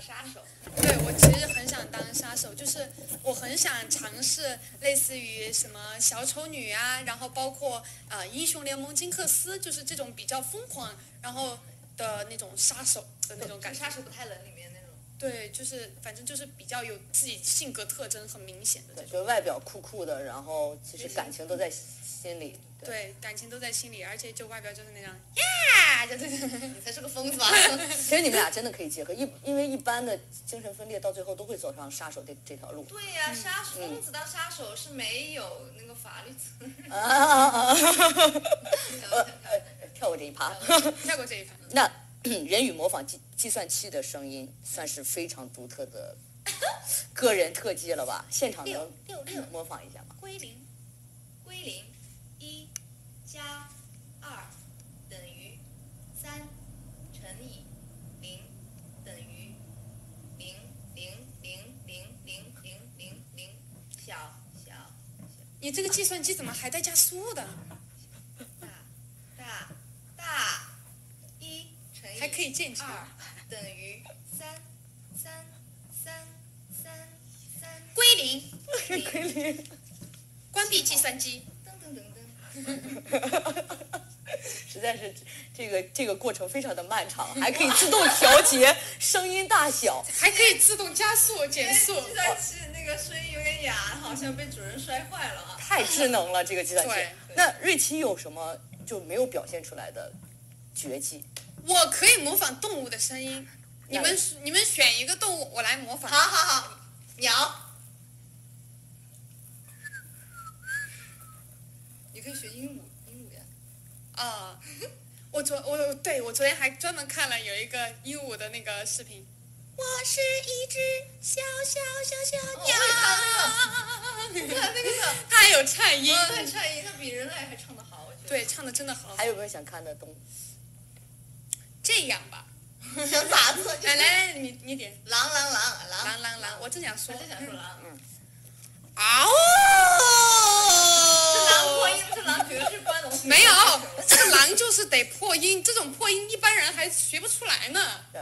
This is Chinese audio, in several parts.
杀手。 对，我其实很想当杀手，就是我很想尝试类似于什么小丑女啊，然后包括英雄联盟金克斯，就是这种比较疯狂，然后的那种杀手的那种感觉。 杀手不太冷里面那种。 对，就是反正就是比较有自己性格特征很明显的这种。 就外表酷酷的，然后其实感情都在心里。 对，感情都在心里，而且就外表就是那样呀，就这种。 你才是个疯子吧？ 其实你们俩真的可以结合，因为一般的精神分裂到最后都会走上杀手这条路。 对呀，疯子当杀手是没有那个法律责任。 跳过这一趴。 跳过这一趴。 那人与模仿计算器的声音，算是非常独特的个人特技了吧？现场能模仿一下吗？ 归零，1加2等于3乘以0等于0.00000000小。 你这个计算机怎么还带加速的？ 大1乘以还可以键2 等于3 归零。 归零。 关闭计算机。 实在是这个过程非常的漫长，还可以自动调节声音大小， 还可以自动加速减速。 计算器那个声音有点哑，好像被主人摔坏了啊！ 太智能了，这个计算器。 对。 那瑞奇有什么就没有表现出来的绝技？ 我可以模仿动物的声音，你们选一个动物，我来模仿。 好，鸟。你可以学鹦鹉呀。 我昨天还专门看了有一个鹦鹉的那个视频。我是一只小鸟。他还有颤音。 他颤音，他比人类还唱得好，我觉得。 对，唱得真的好。 还有没有想看的动物？ 这样吧。 想咋子？ 来，你点。 狼， 我正想说。 狼。 这狼破音，这狼绝对是关龙。 没有，这个狼就是得破音，这种破音一般人还学不出来呢。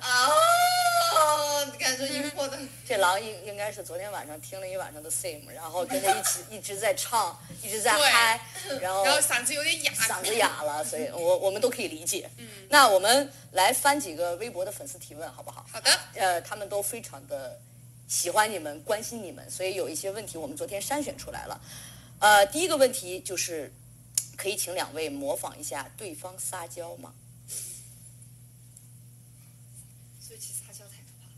你看这音破的。 这狼应该是昨天晚上听了一晚上的 Sim， 然后跟着一直在唱，一直在嗨，然后嗓子有点哑， 嗓子哑了，所以我们都可以理解。那我们来翻几个微博的粉丝提问，好不好？ 好的。 他们都非常的喜欢你们，关心你们，所以有一些问题我们昨天筛选出来了。第一个问题就是，可以请两位模仿一下对方撒娇吗？ 所以其实撒娇太可怕了。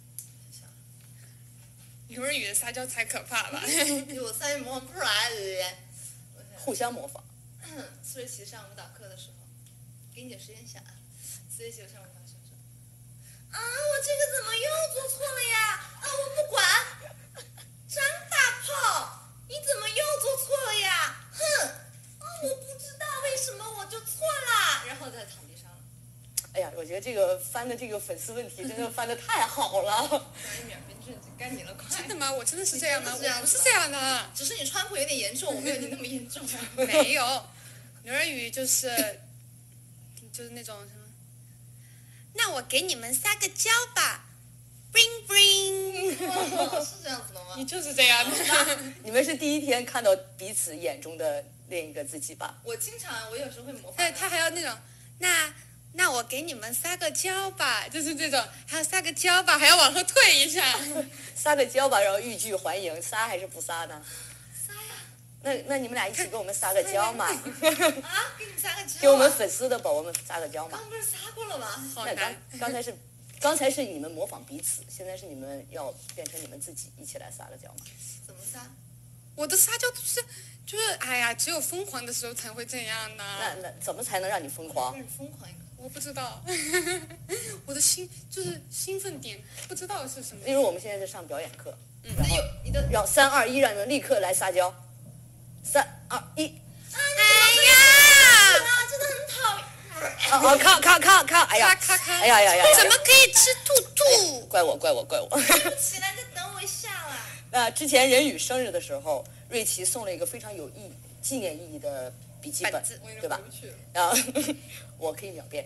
刘润宇的撒娇才可怕吧？ 我撒娇模仿不出来，对不对？ 互相模仿。 苏瑞奇上舞蹈课的时候，给你点时间想啊。苏瑞奇上舞蹈课说：“我这个怎么又做错了呀？我不管。张大炮，你怎么又做错了呀？哼！我不知道为什么我就错了。”然后再躺地上了。 哎呀，我觉得这个翻的这个粉丝问题真的翻的太好了。 一秒变正经，该你了，快！ 真的吗？我真的是这样吗？ 我不是这样的， 只是你川普有点严重，我没有你那么严重。 没有，刘润宇就是那种什么，那我给你们撒个娇吧 ，bring bring。 是这样子的吗？ 你就是这样的。 你们是第一天看到彼此眼中的另一个自己吧？ 我有时候会模仿。 对，他还要那种，那我给你们撒个娇吧，就是这种，还要撒个娇吧，还要往后退一下。 撒个娇吧，然后欲拒还迎，撒还是不撒呢？ 撒呀。 那你们俩一起给我们撒个娇嘛？ 给你们撒个娇。 给我们粉丝的宝宝们撒个娇嘛？ 刚不是撒过了吗？ 好难。 刚才是你们模仿彼此，现在是你们要变成你们自己一起来撒个娇嘛？ 怎么撒？ 我的撒娇就是哎呀，只有疯狂的时候才会这样呢。 那怎么才能让你疯狂？ 让你疯狂一个。 我不知道，我的就是兴奋点不知道是什么。 例如我们现在在上表演课， 然后然后3、2、1，让你们立刻来撒娇。3、2、1。 哎呀， 真的很讨厌。 咔！哎呀，哎呀！ 怎么可以吃兔兔？ 怪我。 对不起来，再等我一下啦。 之前人宇生日的时候，瑞奇送了一个非常有纪念意义的笔记本，对吧？然后我可以秒变。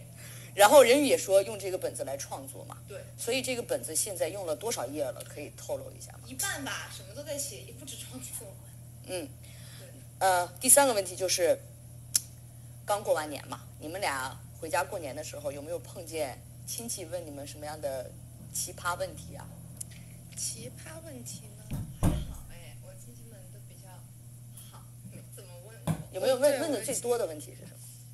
然后人鱼也说用这个本子来创作嘛， 对， 所以这个本子现在用了多少页了？可以透露一下吗？ 一半吧，什么都在写，也不止创作。 第三个问题就是，刚过完年嘛，你们俩回家过年的时候有没有碰见亲戚问你们什么样的奇葩问题啊？ 奇葩问题呢？ 还好哎，我亲戚们都比较好，没怎么问我。 有没有问的最多的问题是什么？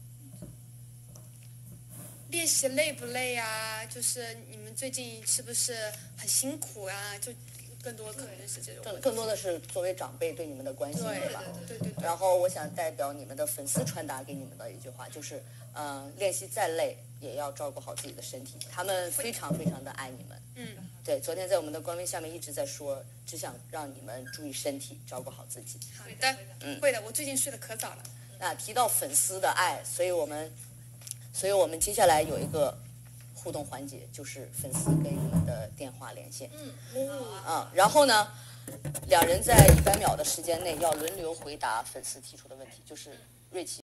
练习累不累啊？就是你们最近是不是很辛苦啊？就更多可能是这种问题。 更多的是作为长辈对你们的关心， 对吧？ 对对对。 然后我想代表你们的粉丝传达给你们的一句话，就是练习再累也要照顾好自己的身体，他们非常非常的爱你们。对，昨天在我们的官微下面一直在说，只想让你们注意身体，照顾好自己。 好的，会的，我最近睡得可早了。 那提到粉丝的爱，所以我们接下来有一个互动环节，就是粉丝给你们的电话连线。然后呢，两人在100秒的时间内要轮流回答粉丝提出的问题，就是瑞奇。